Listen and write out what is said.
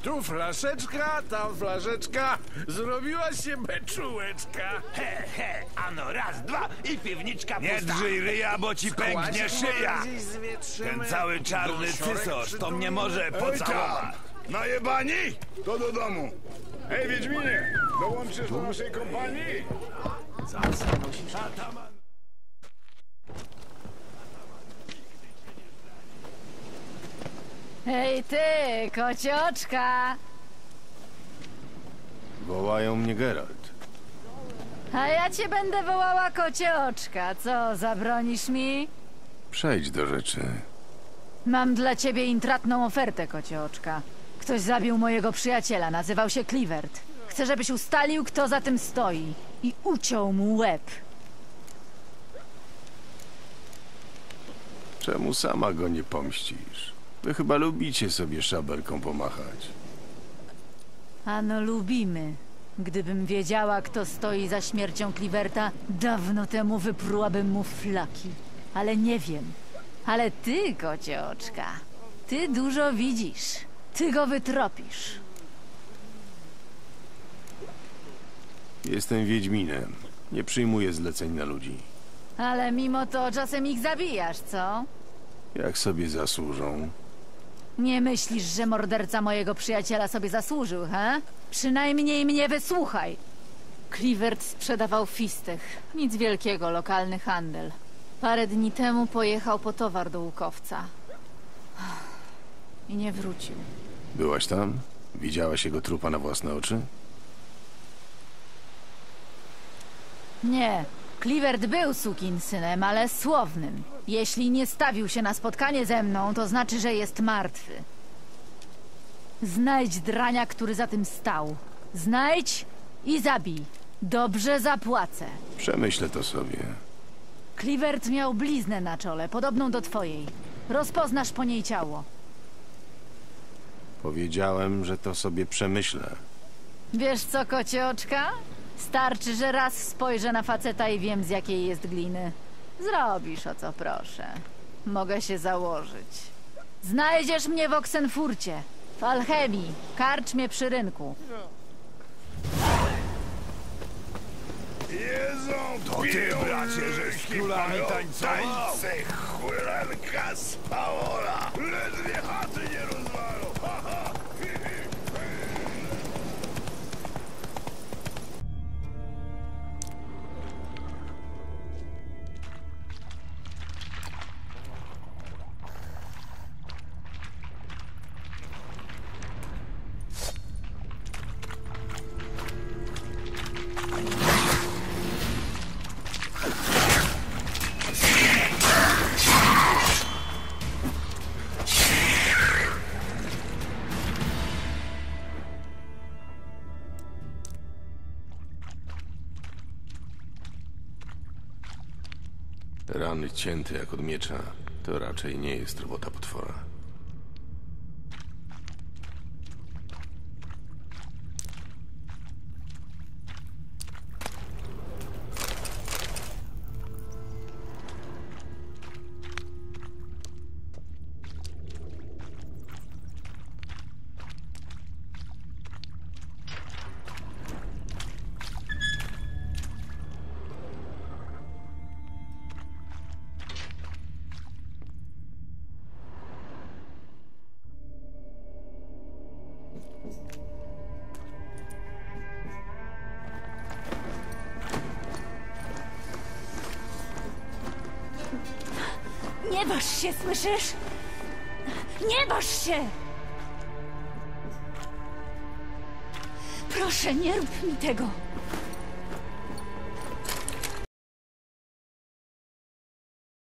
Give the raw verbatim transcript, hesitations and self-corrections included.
Tu flaszeczka, tam flaszeczka. Zrobiła się beczułeczka. He, he, ano raz, dwa i piwniczka Nie pusta. drzyj ryja, bo ci pęknie szyja. Gdzieś zwietrzymy. Ten cały czarny Gąsiorek cysosz to mnie przytulny. może Ej pocałować. tam! Najebani? To do domu. Ej, Wiedźminie! Dołączysz do naszej kompanii? Hej ty, kocioczka! Wołają mnie Geralt. A ja cię będę wołała kocioczka. Co, zabronisz mi? Przejdź do rzeczy. Mam dla ciebie intratną ofertę, kocioczka. Ktoś zabił mojego przyjaciela, nazywał się Clivert. Chcę, żebyś ustalił, kto za tym stoi. I uciął mu łeb. Czemu sama go nie pomścisz? Wy chyba lubicie sobie szabelką pomachać. Ano lubimy. Gdybym wiedziała, kto stoi za śmiercią Cliverta, dawno temu wyprułabym mu flaki. Ale nie wiem. Ale ty, kocioczka, ty dużo widzisz. Ty go wytropisz. Jestem Wiedźminem. Nie przyjmuję zleceń na ludzi. Ale mimo to czasem ich zabijasz, co? Jak sobie zasłużą. Nie myślisz, że morderca mojego przyjaciela sobie zasłużył, he? Przynajmniej mnie wysłuchaj. Clivert sprzedawał fistech. Nic wielkiego, lokalny handel. Parę dni temu pojechał po towar do łukowca. I nie wrócił. Byłaś tam? Widziałaś jego trupa na własne oczy? Nie. Clivert był sukinsynem, ale słownym. Jeśli nie stawił się na spotkanie ze mną, to znaczy, że jest martwy. Znajdź drania, który za tym stał. Znajdź i zabij. Dobrze zapłacę. Przemyślę to sobie. Clivert miał bliznę na czole, podobną do twojej. Rozpoznasz po niej ciało. Powiedziałem, że to sobie przemyślę. Wiesz co, kocioczka? Starczy, że raz spojrzę na faceta i wiem, z jakiej jest gliny. Zrobisz, o co proszę. Mogę się założyć. Znajdziesz mnie w Oxenfurcie, w alchemii, karczmie przy rynku. Jedzą, To ty, piją, bracie, że z łyżki królami palą, tańcował? Tańce chulanka z Paola. Ledwie chaty nie rozwalą. Ha, ha. Rany cięte jak od miecza. To raczej nie jest robota potwora. Nie waż się, słyszysz? Nie waż się! Proszę, nie rób mi tego.